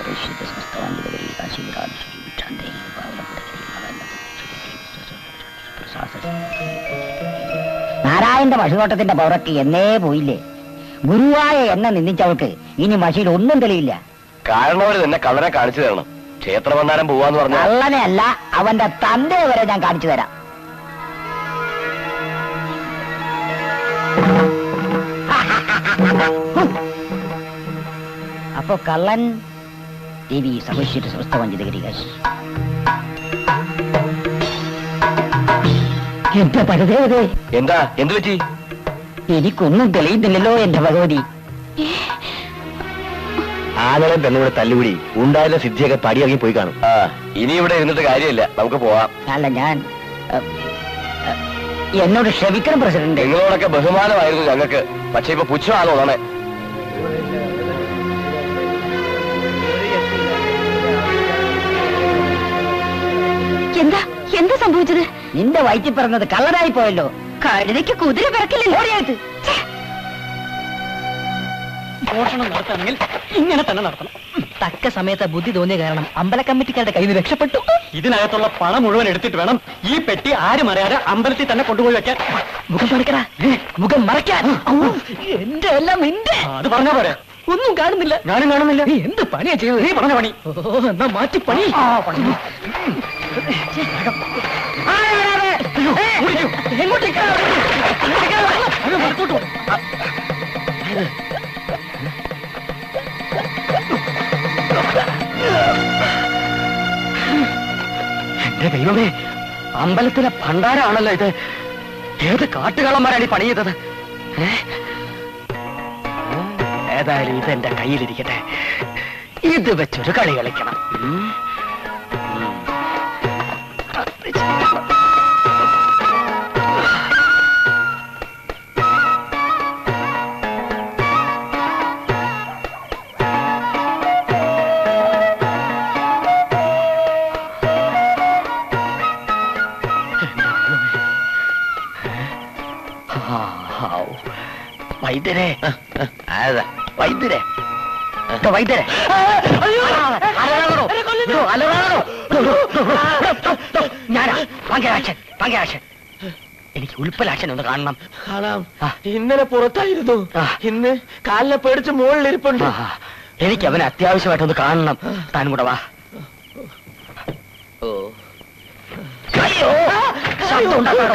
നാരായണന്റെ മഷിനോട്ടത്തിന്റെ പൗറക്ക് എന്നേ പോയില്ലേ? ഗുരുവായ എന്നെ നിന്ദിച്ചവൾക്ക് ഇനി മഷിയിൽ ഒന്നും തെളിയില്ല. കാരണം അവര് തന്നെ കള്ളനെ കാണിച്ചു തരണം. ക്ഷേത്രമന്ദാരം പോവാന്ന് പറഞ്ഞ കള്ളനെ അല്ല, അവന്റെ തന്തയെ വരെ ഞാൻ കാണിച്ചു തരാം. അപ്പൊ കള്ളൻ ദേവി സമശ്വര സമസ്തവഞ്ചിതഗിരികാശ് എന്റെ പരദേവതേ. എന്താ എന്ത് പറ്റി? എനിക്കൊന്നും തെളിയുന്നില്ലല്ലോ എന്റെ ഭഗവതി. ആളുകളെ തന്നെ ഇവിടെ തല്ലുപിടി ഉണ്ടായിരുന്ന സിദ്ധിയൊക്കെ പടിയിറങ്ങി പോയി കാണും. ഇനി ഇവിടെ ഇരുന്നിട്ട് കാര്യമില്ല, നമുക്ക് പോവാം. അല്ല, ഞാൻ എന്നോട് ക്ഷമിക്കണം പ്രസിഡന്റ്. നിങ്ങളോടൊക്കെ ബഹുമാനമായിരുന്നു ഞങ്ങൾക്ക്, പക്ഷെ ഇപ്പൊ പുച്ഛമാണോ തോന്നേ? എന്താ എന്താ സംഭവിച്ചത്? നിന്റെ വയറ്റിൽ പറഞ്ഞത് കള്ളനായി പോയല്ലോ. കഴുതയ്ക്ക് കുതിര പിറക്കില്ലല്ലോ. മോഷണം നടത്തണമെങ്കിൽ ഇങ്ങനെ തന്നെ നടത്തണം. തക്ക സമയത്ത് ബുദ്ധി തോന്നിയ കാരണം അമ്പല കമ്മിറ്റിക്കാരുടെ കയ്യിൽ നിന്ന് രക്ഷപ്പെട്ടു. ഇതിനകത്തുള്ള പണം മുഴുവൻ എടുത്തിട്ട് വേണം ഈ പെട്ടി ആരും അറിയാതെ അമ്പലത്തിൽ തന്നെ കൊണ്ടുപോയി വെക്കാൻ. മുഖം മറക്കടാ, മുഖം മറയ്ക്കാൻ. എന്റെ എല്ലാം നിന്റെ. അത് പറഞ്ഞാ പോരെ? ഒന്നും കാണുന്നില്ല. ഞാനും കാണുന്നില്ല. നീ എന്ത് പണിയാ ചെയ്തത്? നീ പറഞ്ഞ പണി. എന്നാ മാറ്റി പണി. എന്റെ ദൈവമേ, അമ്പലത്തിലെ ഭണ്ഡാരാണല്ലോ ഇത്. ഏത് കാട്ടുകള്ളന്മാരാണ് ഈ പണി ചെയ്തത്? ഏതായാലും ഇതെന്റെ കയ്യിലിരിക്കട്ടെ. ഇത് വെച്ചൊരു കളി കളിക്കണം. വൈദ്യരെ, വൈദ്യരെ, വൈദ്യരെ, ഞാനാ പങ്കരാക്ഷൻ. പങ്കരാക്ഷൻ, എനിക്ക് ഉൽപ്പലാക്ഷൻ ഒന്ന് കാണണം. കാണാം. ഇന്നലെ പുറത്തായിരുന്നു, ഇന്ന് കാലിനെ പേടിച്ച് മുകളിലിരിപ്പുണ്ട്. എനിക്ക് അവനെ അത്യാവശ്യമായിട്ടൊന്ന് കാണണം. താനും കൂടെ വാ. അയ്യോ, ശബ്ദം ഉണ്ടാക്കാടോ.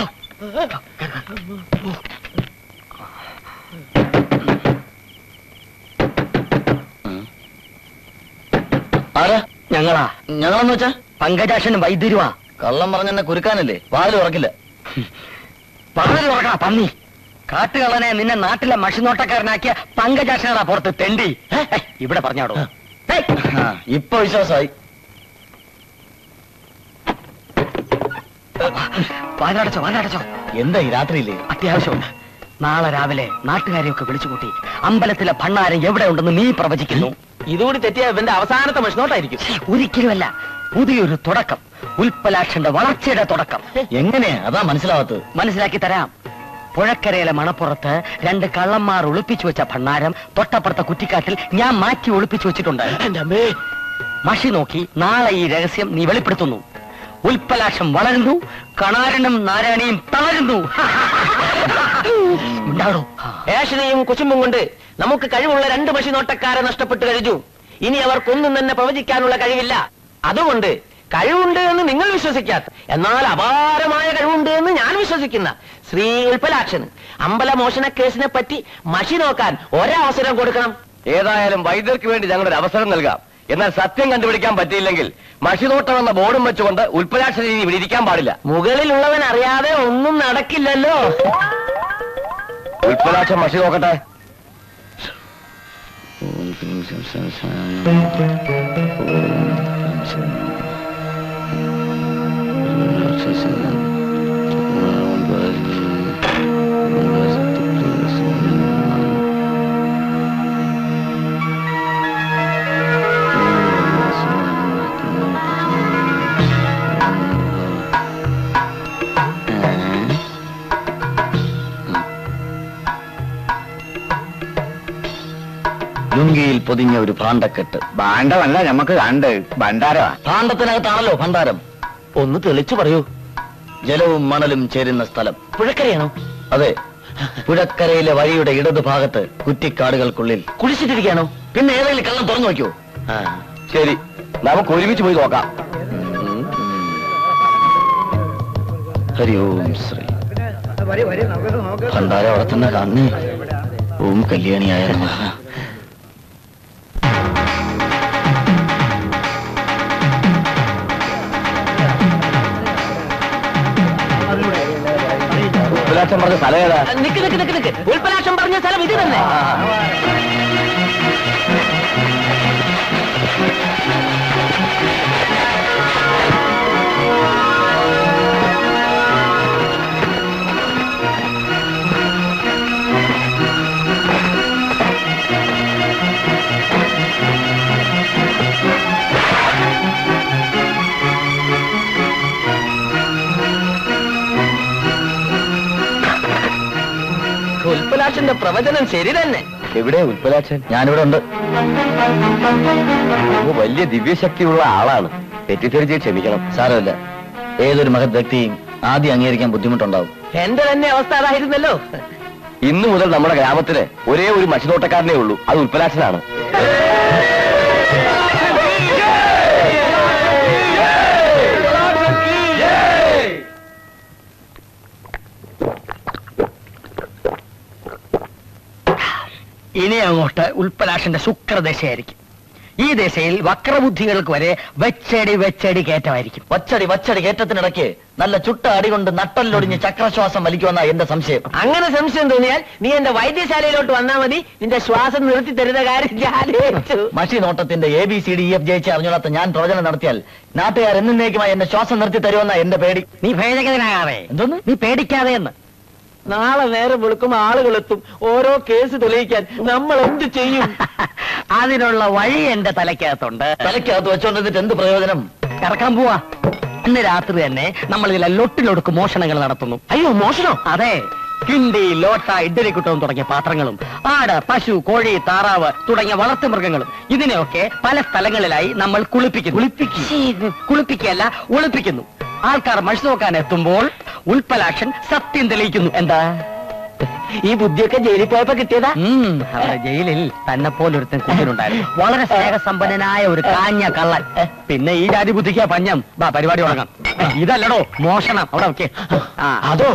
ഞങ്ങളാ. ഞങ്ങളെന്ന് വെച്ചാ പങ്കജാക്ഷനും വൈദ്യരുവാ. കള്ളം പറഞ്ഞെന്നെ കുരുക്കാനല്ലേ? വാതിൽ ഉറക്കില്ല. വാതിൽ ഉറക്കണ പന്നി. കാട്ടുകള്ളനെ നിന്നെ നാട്ടിലെ മഷിനോട്ടക്കാരനാക്കിയ പങ്കജാക്ഷനാ പുറത്ത് തെണ്ടി. ഇവിടെ പറഞ്ഞാടോ. ഇപ്പൊ വിശ്വാസമായി. വാലടച്ചോ, വാലടച്ചോ. എന്താ ഈ രാത്രിയില്ലേ? അത്യാവശ്യമുണ്ട്. നാളെ രാവിലെ നാട്ടുകാരെയൊക്കെ വിളിച്ചുകൂട്ടി അമ്പലത്തിലെ ഭണ്ണാരം എവിടെ ഉണ്ടെന്ന് നീ പ്രവചിക്കുന്നു. ഇതുകൂടി തെറ്റിയ ഇവന്റെ അവസാനത്തെ മഷിനോട്ടായിരിക്കും. ഒരിക്കലുമല്ല, പുതിയൊരു തുടക്കം. ഉൽപ്പലാക്ഷന്റെ വളർച്ചയുടെ തുടക്കം. എങ്ങനെയാ? അതാ മനസ്സിലാവാത്തത്. മനസ്സിലാക്കി തരാം. പുഴക്കരയിലെ മണപ്പുറത്ത് 2 കള്ളന്മാർ ഒളിപ്പിച്ചു വെച്ച ഭണ്ണാരം തൊട്ടപ്പുറത്തെ കുറ്റിക്കാട്ടിൽ ഞാൻ മാറ്റി ഒളിപ്പിച്ചു വെച്ചിട്ടുണ്ട്. എന്റെ അമ്മേ, മഷി നോക്കി നാളെ ഈ രഹസ്യം നീ വെളിപ്പെടുത്തുന്നു. ഉൽപ്പലാക്ഷം വളരുന്നു, കണാരനും നാരായണിയും തളരുന്നു. ഏഷനെയും കുശുമ്പും കൊണ്ട് നമുക്ക് കഴിവുള്ള 2 മഷിനോട്ടക്കാരെ നഷ്ടപ്പെട്ടു കഴിഞ്ഞു. ഇനി അവർക്കൊന്നും തന്നെ പ്രവചിക്കാനുള്ള കഴിവില്ല. അതുകൊണ്ട് കഴിവുണ്ട് എന്ന് നിങ്ങൾ വിശ്വസിക്കാത്ത, എന്നാൽ അപാരമായ കഴിവുണ്ട് എന്ന് ഞാൻ വിശ്വസിക്കുന്ന ശ്രീ ഉൽപ്പലാക്ഷന് അമ്പലമോഷണ കേസിനെ പറ്റി മഷി നോക്കാൻ ഒരവസരം കൊടുക്കണം. ഏതായാലും വൈദ്യർക്ക് വേണ്ടി ഞങ്ങളൊരു അവസരം നൽകാം. എന്നാൽ സത്യം കണ്ടുപിടിക്കാൻ പറ്റിയില്ലെങ്കിൽ മഷിനോട്ടം എന്ന ബോർഡും വെച്ചുകൊണ്ട് ഉൽപ്പലാക്ഷൻ ഇനി ഇവിടെ ഇരിക്കാൻ പാടില്ല. മുകളിലുള്ളവൻ അറിയാതെ ഒന്നും നടക്കില്ലല്ലോ. ഉൽപ്പലാക്ഷൻ മഷി നോക്കട്ടെ. പൊതിഞ്ഞ ഒരു ഭാണ്ഡക്കെട്ട്. ഭാണ്ഡമല്ല ഞമ്മക്ക് കണ്ട് ഭണ്ഡാരമാ. ഭാണ്ഡത്തിനകത്താണല്ലോ ഭണ്ഡാരം. ഒന്ന് തെളിച്ചു പറയൂ. ജലവും മണലും ചേരുന്ന സ്ഥലം. പുഴക്കരയാണോ? അതെ, പുഴക്കരയിലെ വഴിയുടെ ഇടതുഭാഗത്ത് കുറ്റിക്കാടുകൾക്കുള്ളിൽ. കുളിച്ചിട്ടിരിക്കുകയാണോ? പിന്നെ ഏതെങ്കിലും കള്ളം തുറന്നു നോക്കിയോ? ശരി, നമുക്ക് ഒരുമിച്ച് പോയി നോക്കാം. ഹരി ഓം ശ്രീ. ഭണ്ഡാരം അവിടെ തന്നെ കാണുന്നേ. ഓം കല്യാണിയായ നമഃ. ഉൽപ്പലാക്ഷം പറഞ്ഞ സ്ഥലം ഏതാ? നിക്ക് നിക്ക് നിക്ക് നിക്ക്. ഉൽപ്പലാക്ഷം പറഞ്ഞ സ്ഥലം ഇത് തന്നെ. ഉൽപ്പലാക്ഷന്റെ പ്രവചനം ശരി തന്നെ. എവിടെ ഉൽപ്പലാക്ഷൻ? ഞാനിവിടെ ഉണ്ട്. വലിയ ദിവ്യശക്തിയുള്ള ആളാണ്. തെറ്റിദ്ധരിച്ച് ക്ഷമിക്കണം. സാരമില്ല, ഏതൊരു മഹത് വ്യക്തിയും ആദ്യം അംഗീകരിക്കാൻ ബുദ്ധിമുട്ടുണ്ടാവും. എന്റെ തന്നെ അവസ്ഥ അതായിരുന്നല്ലോ. ഇന്നു മുതൽ നമ്മുടെ ഗ്രാമത്തില് ഒരേ ഒരു മഷിനോട്ടക്കാരനേ ഉള്ളൂ. അത് ഉൽപ്പലാക്ഷനാണ്. ഇനി അങ്ങോട്ട് ഉൽപ്പലാക്ഷന്റെ ശുക്രദശയായിരിക്കും. ഈ ദശയിൽ വക്രബുദ്ധികൾക്ക് വരെ വെച്ചടി കയറ്റമായിരിക്കും. വച്ചടി കയറ്റത്തിനിടയ്ക്ക് നല്ല ചുട്ട അടി കൊണ്ട് നട്ടല്ലൊടിഞ്ഞ് ചക്രശ്വാസം വലിക്കുമെന്നാ എന്റെ സംശയം. അങ്ങനെ സംശയം തോന്നിയാൽ നീ എന്റെ വൈദ്യശാലയിലോട്ട് വന്നാൽ മതി. നിന്റെ ശ്വാസം നിർത്തി തരുന്ന കാര്യം മഷി നോട്ടത്തിന്റെ ABCDEF ജയിച്ച് അറിഞ്ഞോളാത്ത ഞാൻ പ്രവചനം നടത്തിയാൽ നാട്ടുകാർ എന്നേക്കുമായി എന്റെ ശ്വാസം നിർത്തി തരുമെന്നാ എന്റെ പേടി. നീ ഭേദഗതനാകാതെ. എന്തോന്ന്? നീ പേടിക്കാതെ എന്ന്. നാളെ നേരം വെളുക്കും ആളുകളെത്തും ഓരോ കേസ് തെളിയിക്കാൻ. നമ്മൾ എന്ത് ചെയ്യും? അതിനുള്ള വഴി എന്റെ തലയ്ക്കകത്തുണ്ട്. തലയ്ക്കകത്ത് വെച്ചോണ്ടിട്ട് എന്ത് പ്രയോജനം? ഇറക്കാൻ പോവാ. ഇന്ന് രാത്രി തന്നെ നമ്മൾ ഇതിലെ ലൊട്ടിലൊടുക്ക് മോഷണങ്ങൾ നടത്തുന്നു. അയ്യോ, മോഷണം? അതെ, കിണ്ടി, ലോട്ട, ഇഡ്ഡലിക്കുട്ടവും തുടങ്ങിയ പാത്രങ്ങളും ആട്, പശു, കോഴി, താറാവ് തുടങ്ങിയ വളർത്തുമൃഗങ്ങളും ഇതിനെയൊക്കെ പല സ്ഥലങ്ങളിലായി നമ്മൾ കുളിപ്പിക്കുകയല്ല, ഒളിപ്പിക്കുന്നു. ആൾക്കാർ മഷി നോക്കാൻ എത്തുമ്പോൾ ഉൽപ്പലാക്ഷൻ സത്യം തെളിയിക്കുന്നു. എന്താ ഈ ബുദ്ധിയൊക്കെ ജയിലിൽ പോയപ്പോ കിട്ടിയതാ? അവിടെ ജയിലിൽ തന്നെ പോലൊരുത്തൻ കുഞ്ഞിനുണ്ടായിരുന്നു. വളരെ സ്നേഹസമ്പന്നനായ ഒരു കാഞ്ഞ കള്ളൻ. പിന്നെ ഈ ജാതി ബുദ്ധിക്കാ പഞ്ഞം. പരിപാടി തുടങ്ങാം. ഇതല്ലടോ മോഷണം. അവിടെ ഓക്കെ. അതോ?